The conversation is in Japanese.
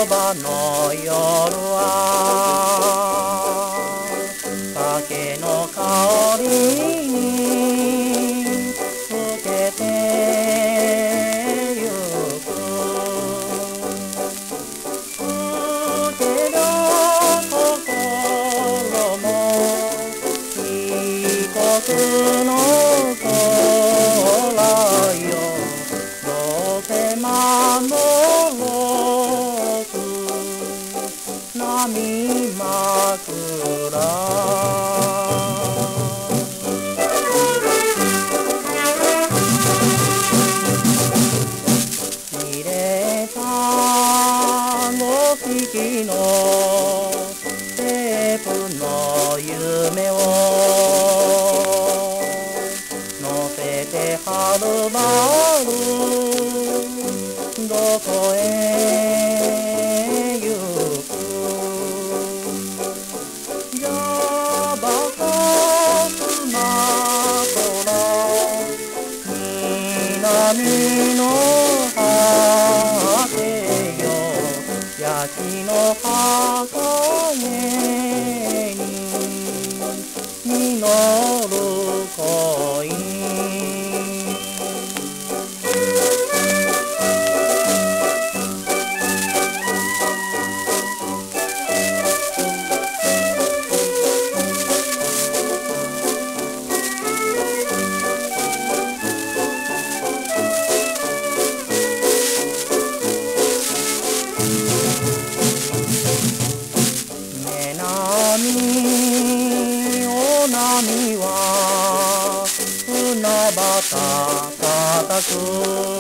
葉の夜は酒の香りにつけてゆく。けど心も異国の空よ、どうせ守波枕。入れた5匹のテープの夢を乗せてはるばるどこへ行く。南の果てよ、焼きの箱根に実る恋。お波は船ばたたく。